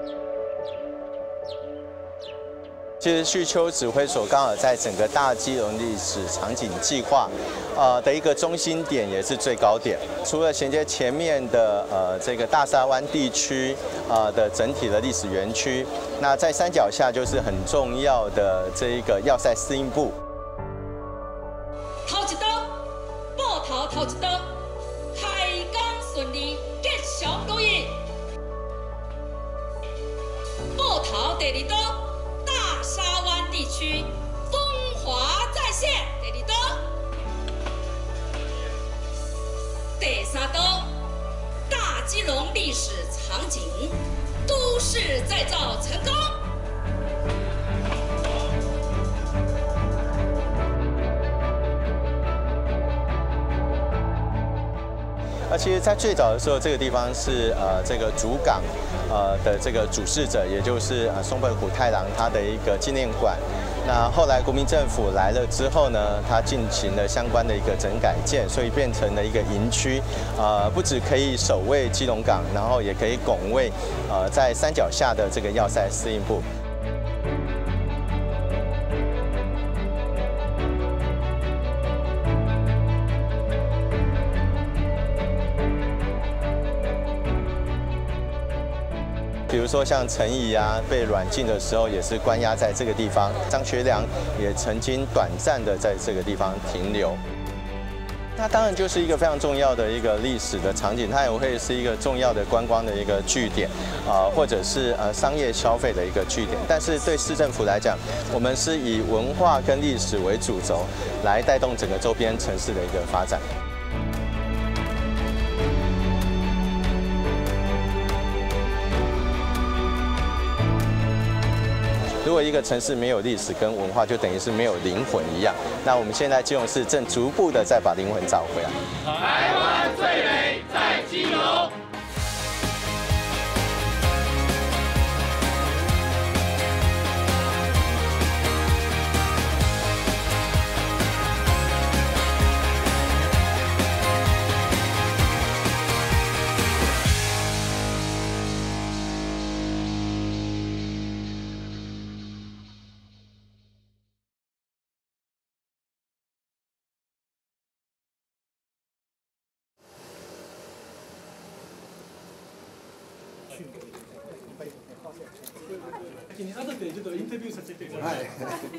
其实旭丘指挥所刚好在整个大基隆历史场景计划的一个中心点，也是最高点。除了衔接前面的这个大沙湾地区的整体的历史园区，那在山脚下就是很重要的这一个要塞司令部。 头一刀，报头头一刀，开工顺利，吉祥如意。报头第二刀。 大沙湾地区风华再现，第二刀；第三刀，大基隆历史场景都市再造成功。 其实，在最早的时候，这个地方是这个主港的这个主事者，也就是松本虎太郎他的一个纪念馆。那后来国民政府来了之后呢，他进行了相关的一个整改建，所以变成了一个营区。不只可以守卫基隆港，然后也可以拱卫在山脚下的这个要塞司令部。 比如说像陈仪啊，被软禁的时候也是关押在这个地方。张学良也曾经短暂的在这个地方停留。它当然就是一个非常重要的一个历史的场景，它也会是一个重要的观光的一个据点，或者是商业消费的一个据点。但是对市政府来讲，我们是以文化跟历史为主轴，来带动整个周边城市的一个发展。 如果一个城市没有历史跟文化，就等于是没有灵魂一样。那我们现在基隆市正逐步的在把灵魂找回来。 台湾最美在基隆。 後でちょっとインタビューさせてください。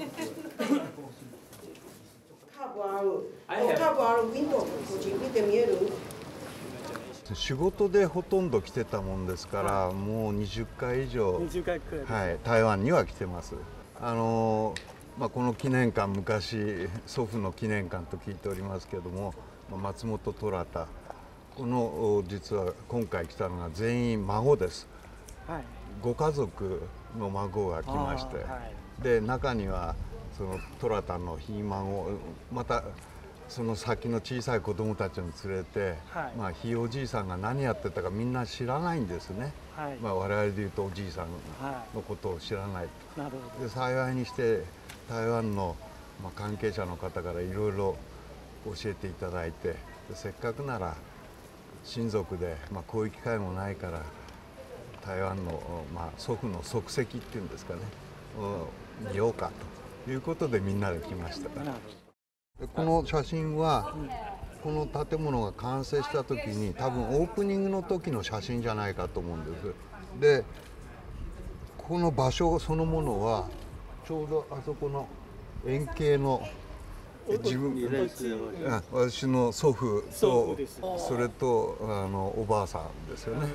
カーブあるウィンドウこっち見て見える？ 仕事でほとんど来てたもんですから、もう20回以上、はい、台湾には来てます。この記念館、昔祖父の記念館と聞いておりますけども、松本虎田、この実は今回来たのが全員孫です。はい、ご家族の孫が来まして、はい、で中にはその虎田のひ孫、またその先の小さい子供たちを連れて、はい、ひいおじいさんが何やってたかみんな知らないんですね。はい、我々で言うとおじいさんのことを知らないと。はい、で幸いにして台湾の関係者の方からいろいろ教えていただいて、せっかくなら親族で、こういう機会もないから台湾の、祖父の足跡っていうんですかね、見ようかということでみんなで来ました。この写真はこの建物が完成した時に多分オープニングの時の写真じゃないかと思うんです。でこの場所そのものはちょうどあそこの円形の自分私の祖父とそれとおばあさんですよね。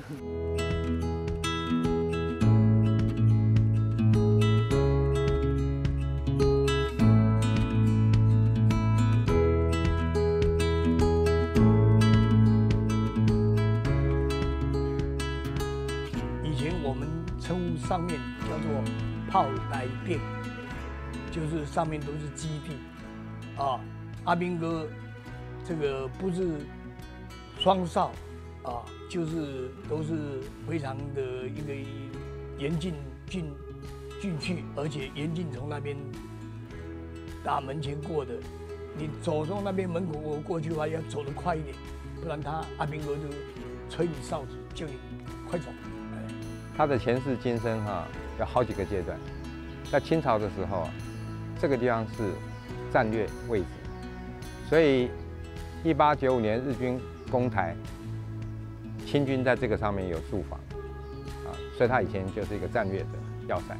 以前我们称呼上面叫做炮台店，就是上面都是基地。啊，阿兵哥这个不是双哨啊，就是都是非常的一个严禁进去，而且严禁从那边大门前过的。你走从那边门口过去的话，要走得快一点，不然阿兵哥就吹你哨子，叫你快走。 它的前世今生有好几个阶段。在清朝的时候，这个地方是战略位置，所以1895年日军攻台，清军在这个上面有驻防，所以它以前就是一个战略的要塞。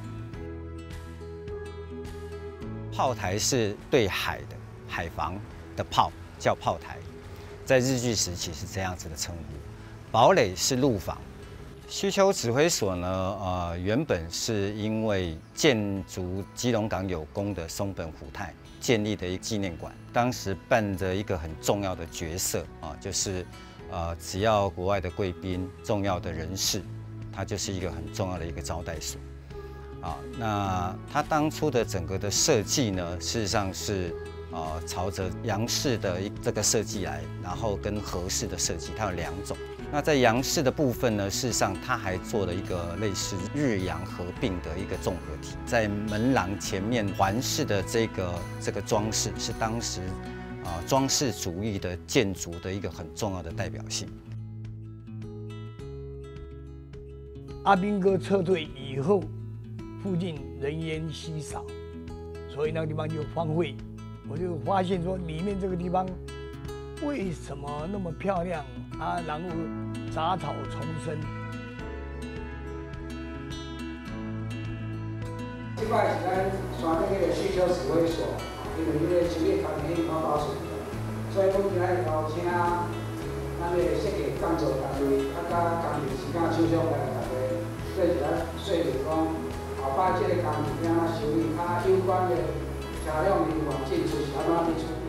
炮台是对海的海防的炮，叫炮台，在日据时期是这样子的称呼。堡垒是陆防。需求指挥所呢，原本是因为建筑基隆港有功的松本虎太建立的一个纪念馆，当时扮着一个很重要的角色就是只要国外的贵宾、重要的人士，它就是一个很重要的一个招待所。那它当初的整个的设计呢，事实上是朝着洋式的这个设计来，然后跟和式的设计，它有2种。那在洋式的部分呢，事实上它还做了一个类似日洋合并的一个综合体，在门廊前面环式的这个装饰，是当时装饰主义的建筑的一个很重要的代表性。 阿兵哥撤退以后，附近人烟稀少，所以那个地方就荒废。我就发现说，里面这个地方为什么那么漂亮然后杂草丛生。 这块是咱山顶那个需求指挥所，因为那个商业工程较保守，所以我今仔邀请咱个设计工作单位，甲工程时间厂商来大家做一下说明讲，后摆这个工程怎啊修理，有关的车辆人员进出是安怎去处理。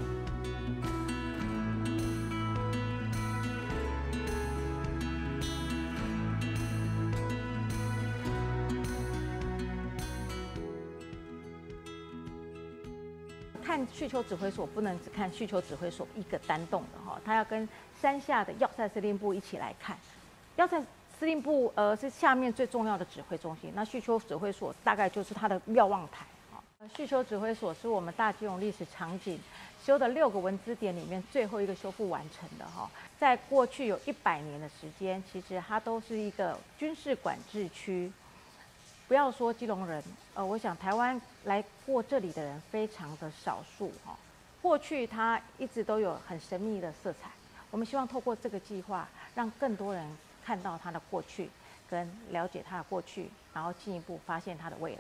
看需求指挥所不能只看需求指挥所一个单栋的哈，它要跟山下的要塞司令部一起来看。要塞司令部是下面最重要的指挥中心，那需求指挥所大概就是它的瞭望台。需求指挥所是我们大基隆历史场景修的6个文资点里面最后一个修复完成的哈。在过去有100年的时间，其实它都是一个军事管制区。不要说基隆人，我想台湾来过这里的人非常的少数哈。过去它一直都有很神秘的色彩，我们希望透过这个计划，让更多人看到它的过去，跟了解它的过去，然后进一步发现它的未来。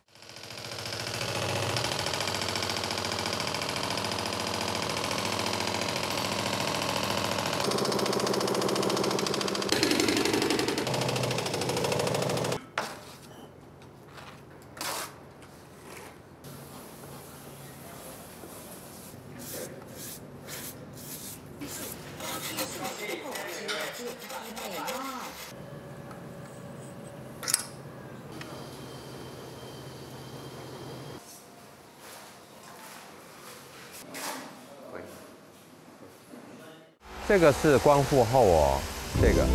这个是光复后哦，这个，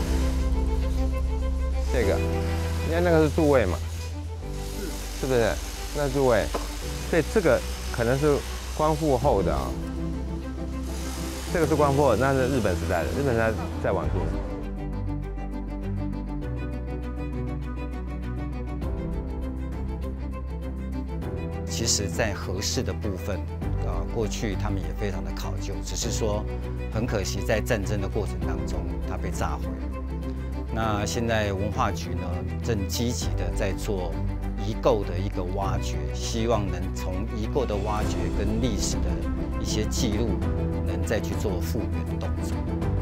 因为那个是柱位嘛，是不是？那柱位，所以这个可能是光复后的啊。这个是光复后，那是日本时代的，日本时代再往前。 其实，在和式的部分，过去他们也非常的考究，只是说很可惜，在战争的过程当中，它被炸毁了。那现在文化局呢，正积极的在做遗构的一个挖掘，希望能从遗构的挖掘跟历史的一些记录，能再去做复原的动作。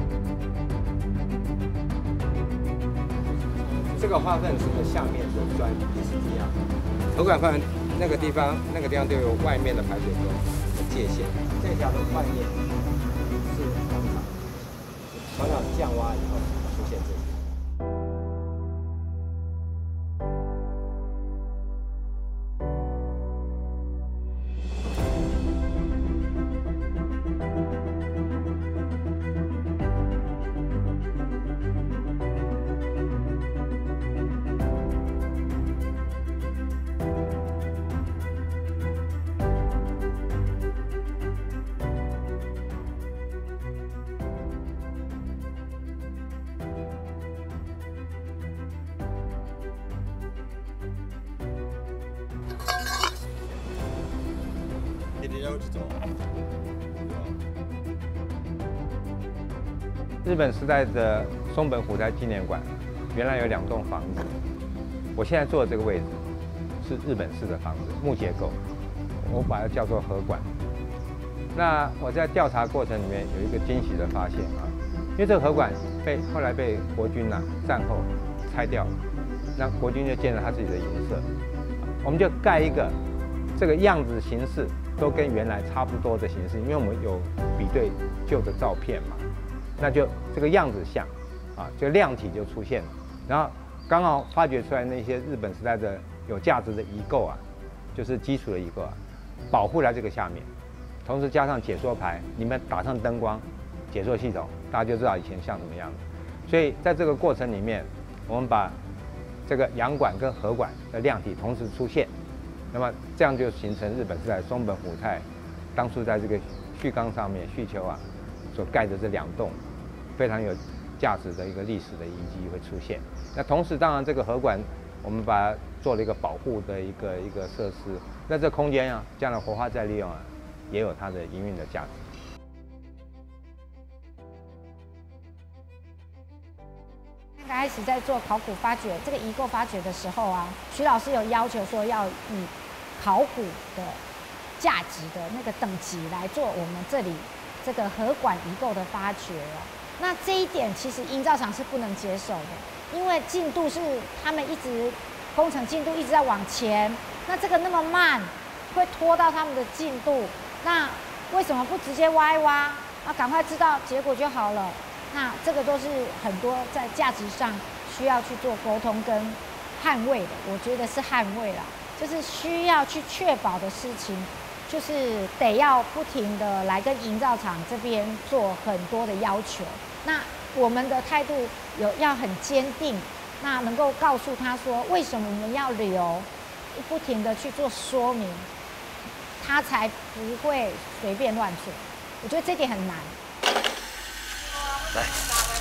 这个化粪池的下面的砖也是一样，头管饭那个地方都有外面的排水沟的界限，这条的外面是广场降洼以后出现这里。 了解走。 日本时代的松本虎太纪念馆，原来有2栋房子。我现在坐的这个位置是日本式的房子，木结构，我把它叫做和馆。那我在调查过程里面有一个惊喜的发现啊，因为这个和馆后来被国军战后拆掉了，那国军就建了他自己的营舍，我们就盖一个这个样子形式都跟原来差不多的形式，因为我们有比对旧的照片嘛，那就这个样子像啊，就量体就出现了，然后刚好发掘出来那些日本时代的有价值的遗构啊，就是基础的遗构啊，保护在这个下面。同时加上解说牌，里面打上灯光，解说系统，大家就知道以前像什么样子。所以在这个过程里面，我们把这个洋馆跟和馆的量体同时出现，那么这样就形成日本时代松本虎太当初在这个旭冈上面旭丘啊所盖的这2栋非常有价值的一个历史的遗迹会出现。那同时，当然这个和馆我们把它做了一个保护的一个设施，那这空间啊，将来活化再利用啊，也有它的营运的价值。 刚开始在做考古发掘这个遗构发掘的时候啊，徐老师有要求说要以考古的价值的那个等级来做我们这里这个和馆遗构的发掘哦。那这一点其实营造厂是不能接受的，因为进度是他们一直工程进度一直在往前，那这个那么慢，会拖到他们的进度。那为什么不直接挖一挖？啊，赶快知道结果就好了。那这个都是很多在价值上需要去做沟通跟捍卫的，我觉得是捍卫啦，就是需要去确保的事情，就是得要不停的来跟营造厂这边做很多的要求。那我们的态度要很坚定，那能够告诉他说为什么我们要留，不停的去做说明，他才不会随便乱做。我觉得这点很难。 来。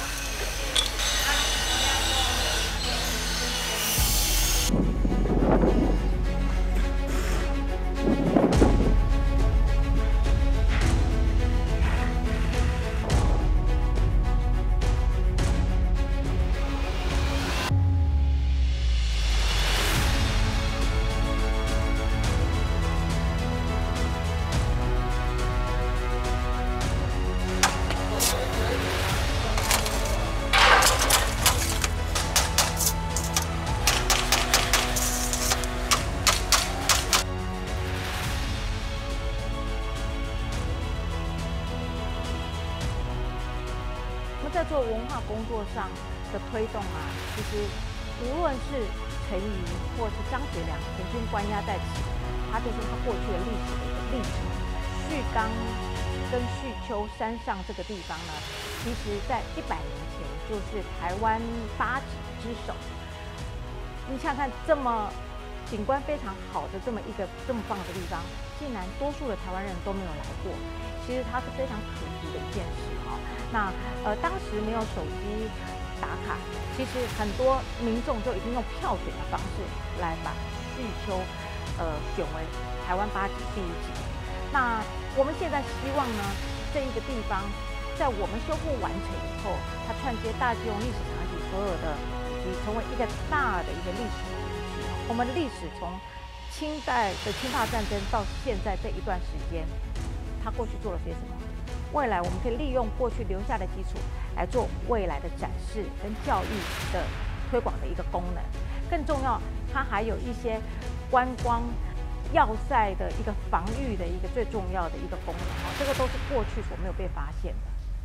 在做文化工作上的推动啊，其实无论是陈仪或是张学良曾经关押在此，它就是它过去的历史的一个历程。旭冈跟旭丘山上这个地方呢，其实在100年前就是台湾8指之首。你想想看，这么景观非常好的这么一个这么棒的地方，竟然多数的台湾人都没有来过，其实它是非常可惜的一件事哈。那当时没有手机打卡，其实很多民众就已经用票选的方式来把旭丘选为台湾8指第1指。那我们现在希望呢，这一个地方在我们修复完成以后，它串接大基隆历史场景所有的以及成为一个大的一个历史遗迹。我们的历史从清代的清法战争到现在这一段时间，它过去做了些什么？未来我们可以利用过去留下的基础来做未来的展示跟教育的推广的一个功能。更重要，它还有一些观光要塞的一个防御的一个最重要的一个功能。这个都是过去所没有被发现的。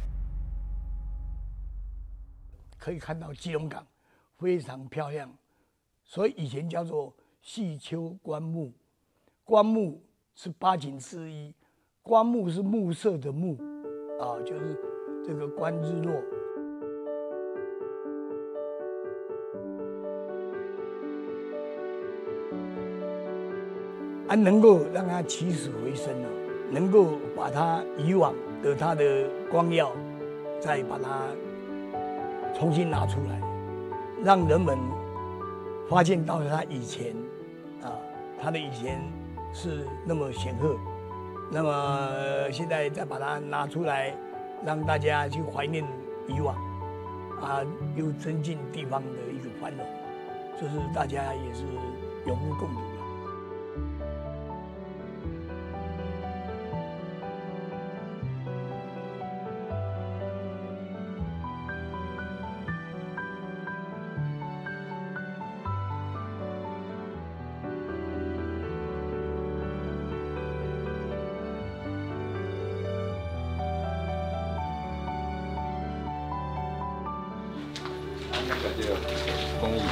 可以看到基隆港非常漂亮，所以以前叫做旭丘观木。观木是8景之一，观木是暮色的暮。就是这个观日落。能够让它起死回生了，能够把它以往的它的光耀，再把它重新拿出来，让人们发现到它以前，它的以前是那么显赫， 那么现在再把它拿出来，让大家去怀念以往，又增进地方的一个繁荣，这是大家也是有目共睹的。 那个就工艺。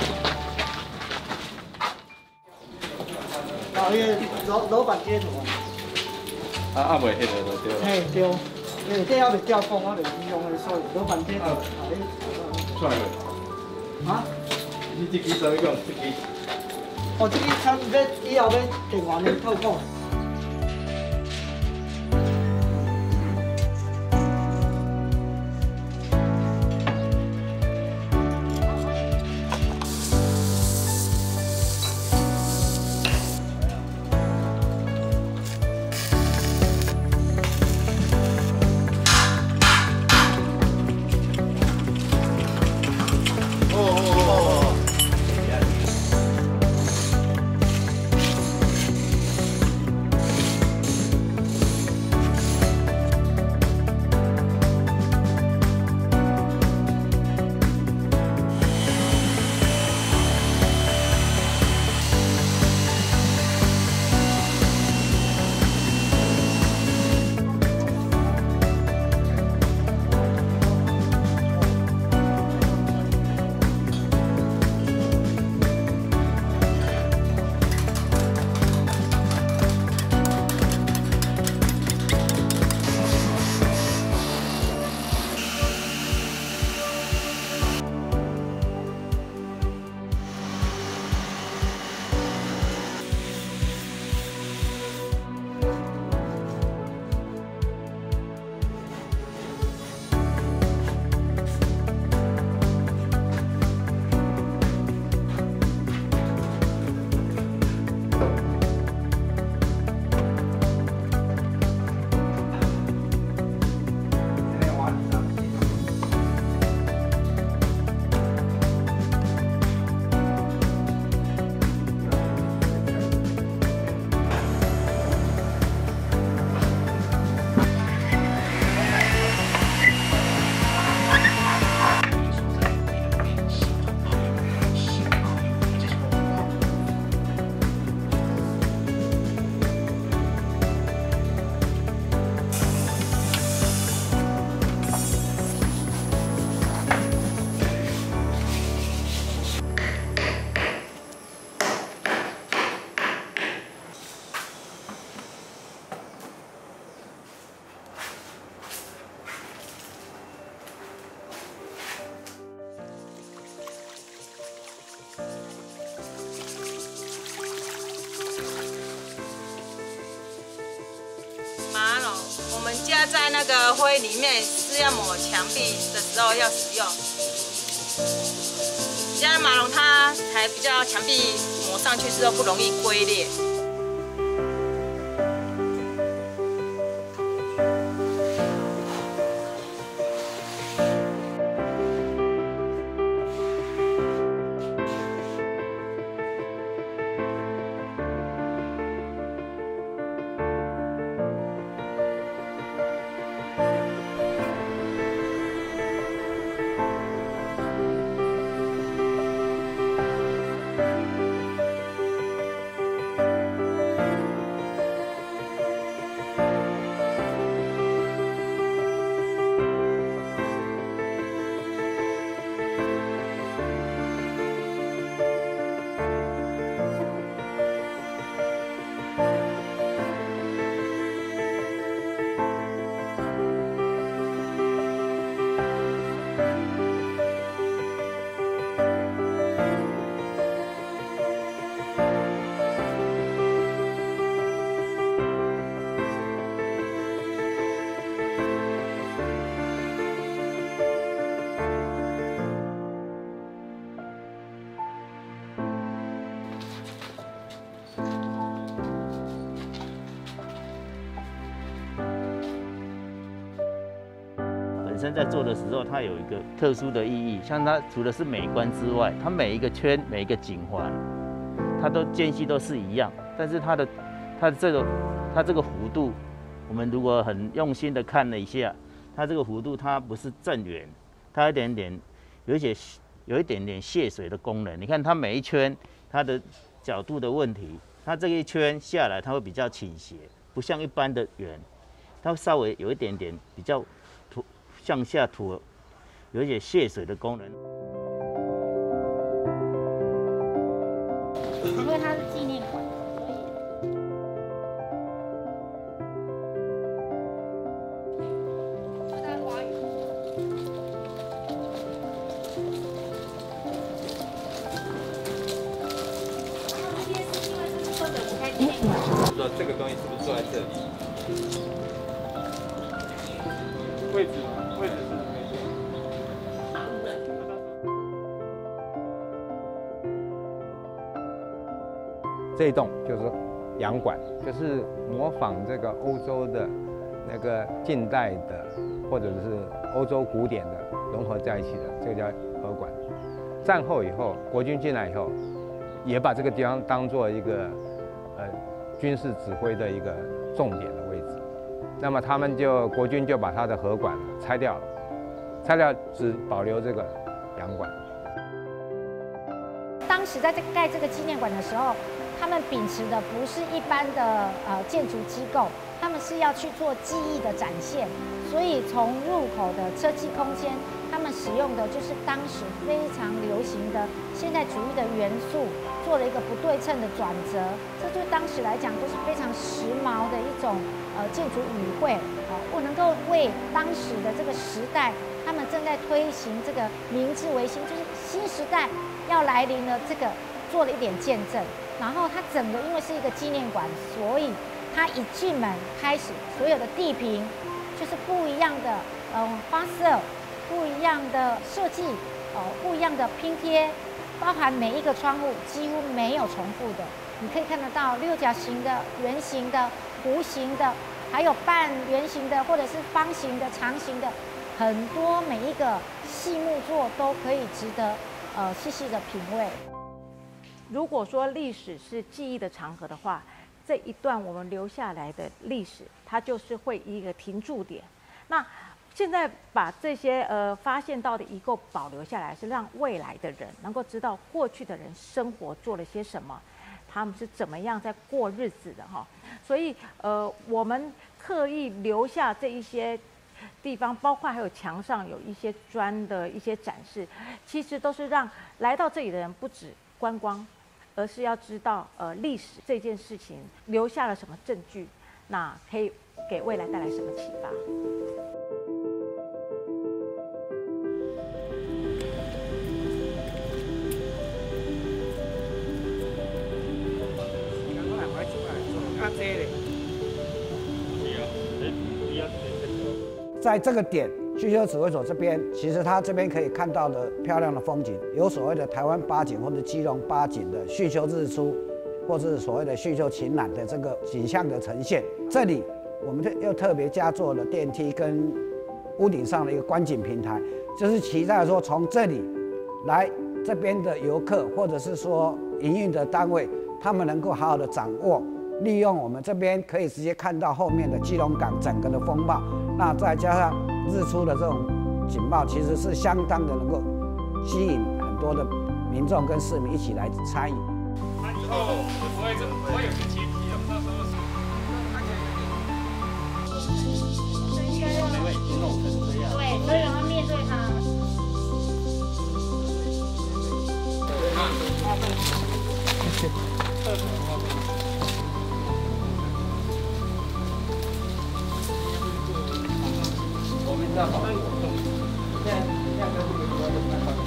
迄个老板街图啊，袂迄个就对了。 嘿对，因为这还袂调工，我就用的，所以老板街图出来未？ 啊？ 你这支怎么用？这支？ 哦，这支参要以后要电话的透讲。 马桶，我们家在那个灰里面是要抹墙壁的时候要使用。这样马桶它才比较墙壁抹上去之后不容易龟裂。 生在做的时候，它有一个特殊的意义。像它除了是美观之外，它每一个圈、每一个颈环，它都间隙都是一样，但是它这个弧度，我们如果很用心的看了一下，它这个弧度它不是正圆，它有一点点泄水的功能。你看它每一圈它的角度的问题，它这一圈下来它会比较倾斜，不像一般的圆，它稍微有一点点比较向下凸，有一点泄水的功能。 因为它是纪念馆，所以它花园。这边是因为这是说的舞台纪念馆。 不知道这个东西是不是坐在这里？位置是没错。这一栋就是洋馆，就是模仿这个欧洲的那个近代的或者是欧洲古典的融合在一起的，这个叫和馆。战后以后，国军进来以后，也把这个地方当做一个军事指挥的一个重点的位置。那么国军就把他的和馆拆掉了，拆掉只保留这个洋馆。 当时在盖这个纪念馆的时候，他们秉持的不是一般的建筑机构，他们是要去做技艺的展现，所以从入口的车机空间，他们使用的就是当时非常流行的现代主义的元素，做了一个不对称的转折，这对当时来讲都是非常时髦的一种建筑语汇。我能够为当时的这个时代，他们正在推行这个明治维新，就是新时代要来临了，这个做了一点见证。然后它整个因为是一个纪念馆，所以它一进门开始，所有的地坪就是不一样的花色，不一样的设计，不一样的拼贴，包含每一个窗户几乎没有重复的。你可以看得到六角形的、圆形的、弧形的，还有半圆形的或者是方形的、长形的，很多每一个细木作都可以值得细细的品味。 如果说历史是记忆的长河的话，这一段我们留下来的历史，它就是会一个停驻点。那现在把这些发现到的遗构保留下来，是让未来的人能够知道过去的人生活做了些什么，他们是怎么样在过日子的哈。所以我们刻意留下这一些地方，包括还有墙上有一些砖的一些展示，其实都是让来到这里的人不止观光，而是要知道历史这件事情留下了什么证据，那可以给未来带来什么启发。 在这个点，需求指挥所这边，其实它这边可以看到的漂亮的风景，有所谓的台湾八景或者基隆八景的汛修日出，或是所谓的汛修晴朗的这个景象的呈现。这里我们又特别加做了电梯跟屋顶上的一个观景平台，就是期待说从这里来这边的游客，或者是说营运的单位，他们能够好好的掌握。利用我们这边可以直接看到后面的基隆港整个的风貌，那再加上日出的这种景貌，其实是相当的能够吸引很多的民众跟市民一起来参与。 那以后不会有个阶梯了，到时候应该要弄成这样。对，所以我要面对它。 那好，现在跟这个主要的采访。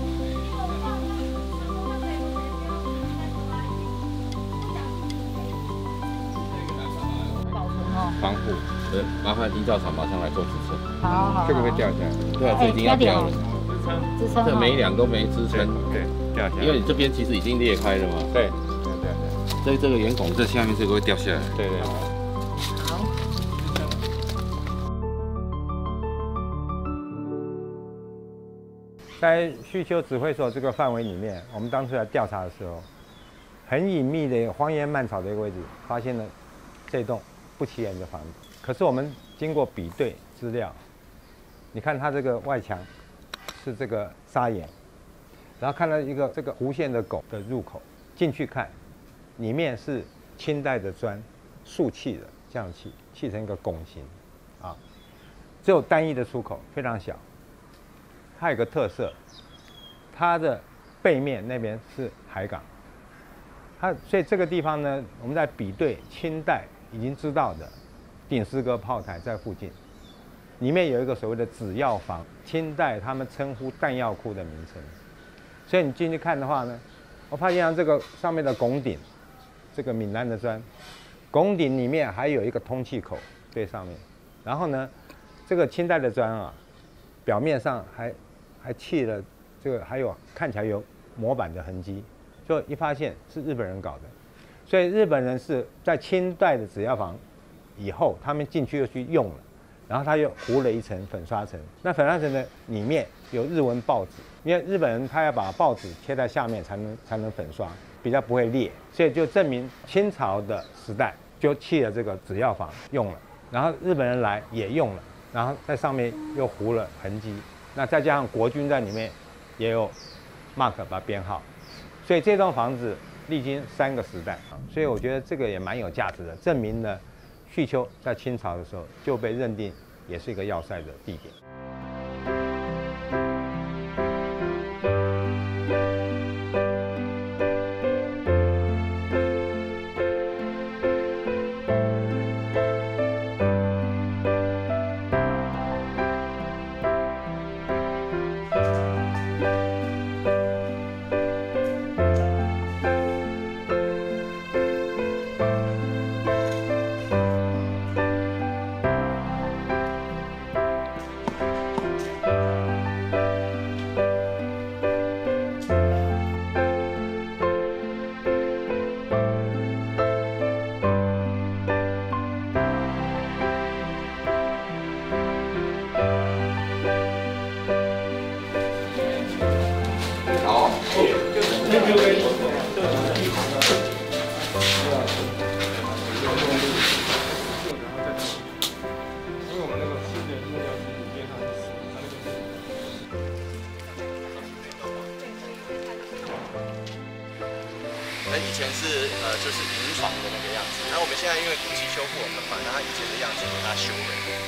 防护，麻烦营造厂马上来做支撑。 好好， 这个会掉下来。对啊，这已经要掉了。 支撑。 这每一两都没支撑。 对，掉下来。 因为你这边其实已经裂开了嘛。 对。 所以这个圆拱这下面这个会掉下来。 对。 好。 在需求指挥所这个范围里面，我们当初来调查的时候，很隐秘的荒烟蔓草的一个位置，发现了这栋不起眼的房子。可是我们经过比对资料，你看它这个外墙是这个砂岩，然后看到一个这个弧线的拱的入口，进去看，里面是清代的砖竖砌的，这样砌成一个拱形，啊，只有单一的出口，非常小。它有个特色，它的背面那边是海港，所以这个地方呢，我们在比对清代已经知道的顶诗阁炮台在附近，里面有一个所谓的紫药房，清代他们称呼弹药库的名称。所以你进去看的话呢，我发现这个上面的拱顶，这个闽南的砖，拱顶里面还有一个通气口最上面，然后呢，这个清代的砖啊，表面上还砌了这个，还有看起来有模板的痕迹，就一发现是日本人搞的。所以日本人是在清代的紫药房以后，他们进去又去用了，然后他又糊了一层粉刷层。那粉刷层的里面有日文报纸，因为日本人他要把报纸贴在下面才能粉刷，比较不会裂，所以就证明清朝的时代就砌了这个紫药房用了，然后日本人来也用了，然后在上面又糊了痕迹。那再加上国军在里面也有 mark 把编号，所以这栋房子历经3个时代啊，所以我觉得这个也蛮有价值的，证明了叙丘在清朝的时候就被认定也是一个要塞的地点。 以前是就是营房的那个样子，然后我们现在因为古迹修复，我们把它以前的样子给它修了。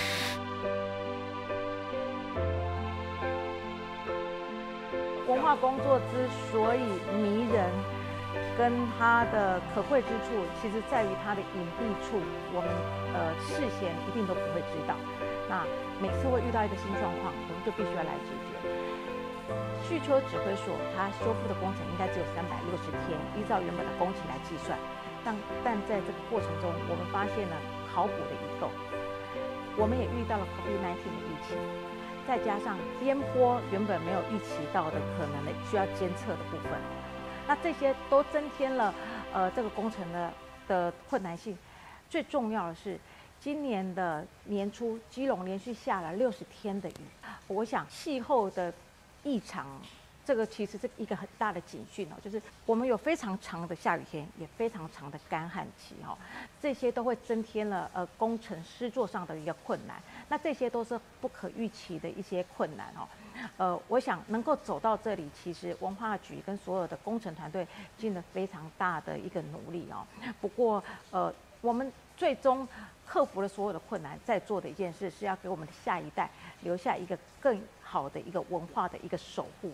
文化工作之所以迷人，跟它的可贵之处，其实在于它的隐蔽处，我们事先一定都不会知道。那每次会遇到一个新状况，我们就必须要来解决。叙丘指挥所它修复的工程应该只有360天，依照原本的工期来计算。但在这个过程中，我们发现了考古的遗构，我们也遇到了 COVID-19 的疫情，再加上边坡原本没有预期到的可能的需要监测的部分，那这些都增添了这个工程的困难性。最重要的是，今年的年初，基隆连续下了60天的雨，我想气候的异常，这个其实是一个很大的警讯哦，就是我们有非常长的下雨天，也非常长的干旱期哦，这些都会增添了工程施作上的一个困难。那这些都是不可预期的一些困难哦。我想能够走到这里，其实文化局跟所有的工程团队尽了非常大的一个努力哦。不过我们最终克服了所有的困难，在做的一件事是要给我们的下一代留下一个更好的一个文化的一个守护。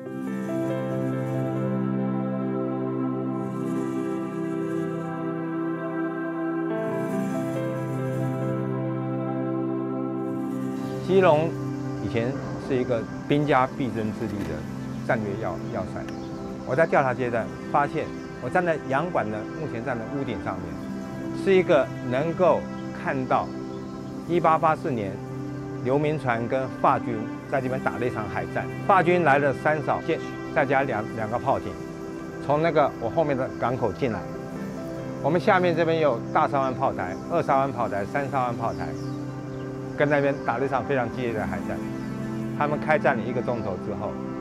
基隆以前是一个兵家必争之地的战略要塞。我在调查阶段发现，我站在洋馆的目前站的屋顶上面，是一个能够看到1884年刘铭传跟法军在这边打了一场海战，法军来了3艘舰，再加两个炮艇，从那个我后面的港口进来。我们下面这边有大沙湾炮台、2沙湾炮台、3沙湾炮台，跟那边打了一场非常激烈的海战。他们开战了1个钟头之后，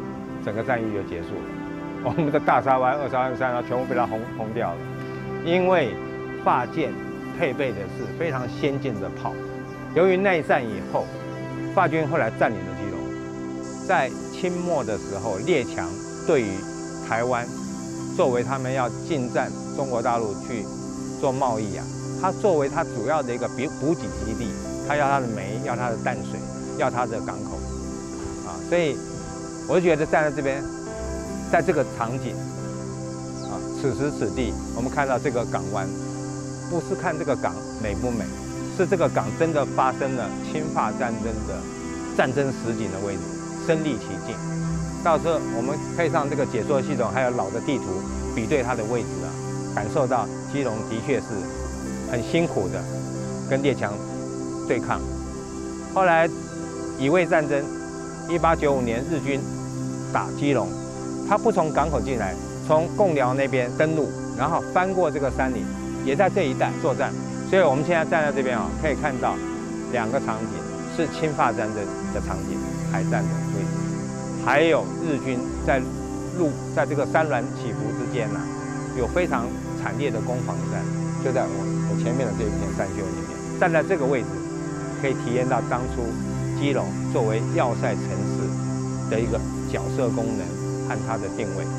整个战役就结束了。我们的大沙湾、二沙湾、三沙湾全部被它轰掉了，因为法舰配备的是非常先进的炮。由于内战以后，法军后来占领了基隆，在清末的时候，列强对于台湾作为他们要进占中国大陆去做贸易啊，它作为它主要的一个补给基地，它要它的煤，要它的淡水，要它的港口啊，所以我就觉得站在这边，在这个场景啊，此时此地，我们看到这个港湾，不是看这个港美不美，是这个港真的发生了清法战争的战争实景的位置，身临其境。到时候我们配上这个解说系统，还有老的地图比对它的位置啊，感受到基隆的确是很辛苦的跟列强对抗。后来乙未战争，1895年日军打基隆，他不从港口进来，从贡寮那边登陆，然后翻过这个山岭，也在这一带作战。所以我们现在站在这边啊，可以看到2个场景，是清法战争的场景，海战的位置，还有日军在这个山峦起伏之间呢，有非常惨烈的攻防战，就在我前面的这一片山丘里面。站在这个位置，可以体验到当初基隆作为要塞城市的一个角色功能和它的定位。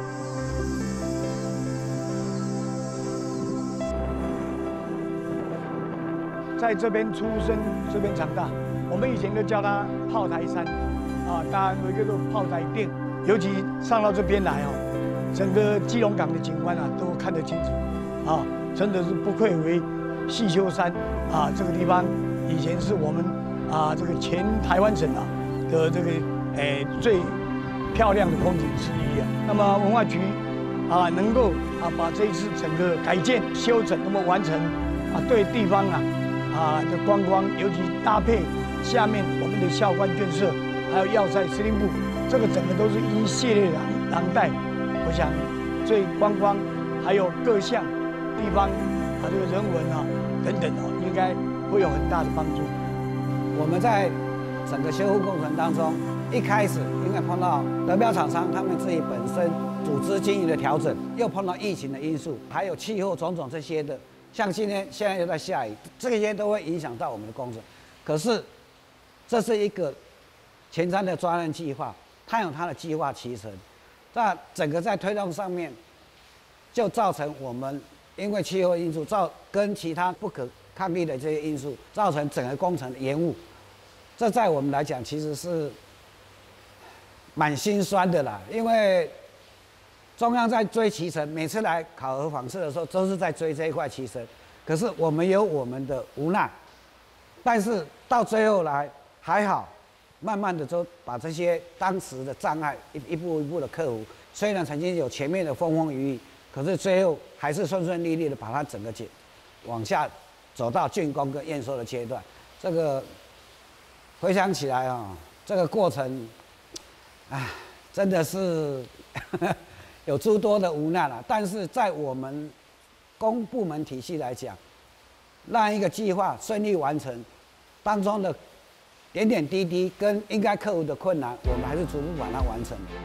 在这边出生，这边长大，我们以前都叫它炮台山，啊，当然有一个叫做炮台店。尤其上到这边来哦，整个基隆港的景观啊，都看得清楚，啊，真的是不愧为细丘山啊，这个地方以前是我们啊这个前台湾省啊的这个最漂亮的风景之一啊。那么文化局啊能够啊把这一次整个改建修整那么完成啊，对地方的观光，尤其搭配下面我们的校官眷舍，还有要塞司令部，这个整个都是一系列的廊带，我想对观光还有各项地方这个人文等等应该会有很大的帮助。 我们在整个修复过程当中，一开始因为碰到德标厂商他们自己本身组织经营的调整，又碰到疫情的因素，还有气候种种这些的，像现在又在下雨，这些都会影响到我们的工程。可是这是一个前瞻的专案计划，它有它的计划期程，那整个在推动上面，就造成我们因为气候因素跟其他不可抗力的这些因素，造成整个工程的延误。这在我们来讲其实是蛮心酸的啦，因为中央在追期程，每次来考核访视的时候都是在追这一块期程，可是我们有我们的无奈，但是到最后来还好，慢慢的就把这些当时的障碍一步一步的克服。虽然曾经有前面的风风雨雨，可是最后还是顺顺利利的把它整个往下走到竣工跟验收的阶段。这个回想起来这个过程，真的是有诸多的无奈了。但是在我们公部门体系来讲，让一个计划顺利完成当中的点点滴滴跟应该克服的困难，我们还是逐步把它完成的。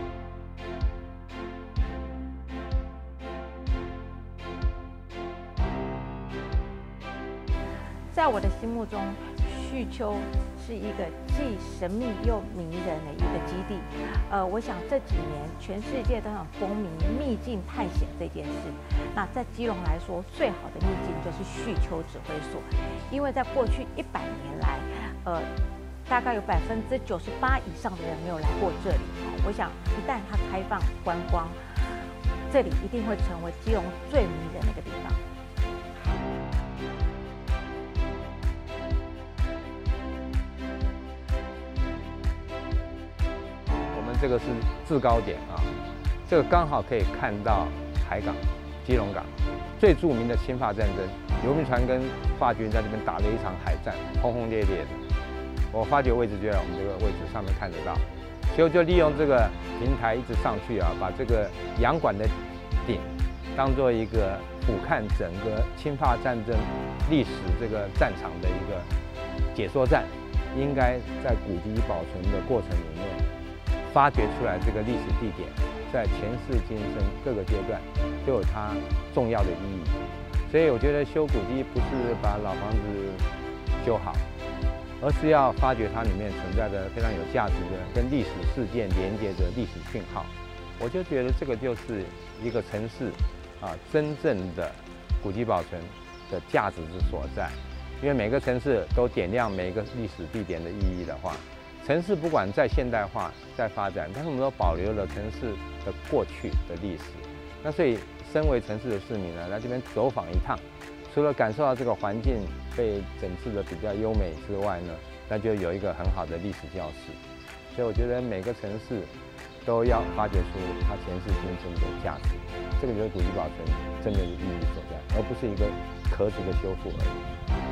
在我的心目中，旭丘是一个既神秘又迷人的一个基地。我想这几年全世界都很风靡秘境探险这件事。那在基隆来说，最好的秘境就是旭丘指挥所，因为在过去100年来，大概有98%以上的人没有来过这里。我想一旦它开放观光，这里一定会成为基隆最迷人的一个地方。 这个是制高点啊，这个刚好可以看到海港、基隆港最著名的清法战争，游民船跟法军在这边打了一场海战，轰轰烈烈的。我发觉位置就在我们这个位置上面看得到，所以就利用这个平台一直上去啊，把这个洋馆的顶当做一个俯瞰整个清法战争历史这个战场的一个解说站，应该在古迹保存的过程里面发掘出来这个历史地点，在前世今生各个阶段都有它重要的意义。所以我觉得修古迹不是把老房子修好，而是要发掘它里面存在的非常有价值的跟历史事件连接的历史讯号。我就觉得这个就是一个城市真正的古迹保存的价值之所在。因为每个城市都点亮每一个历史地点的意义的话，城市不管再现代化、再发展，但是我们都保留了城市的过去的历史。那所以，身为城市的市民呢，来这边走访一趟，除了感受到这个环境被整治的比较优美之外呢，那就有一个很好的历史教室。所以我觉得每个城市都要发掘出它前世今生的价值，这个就是古迹保存真正的意义所在，而不是一个壳子的修复而已。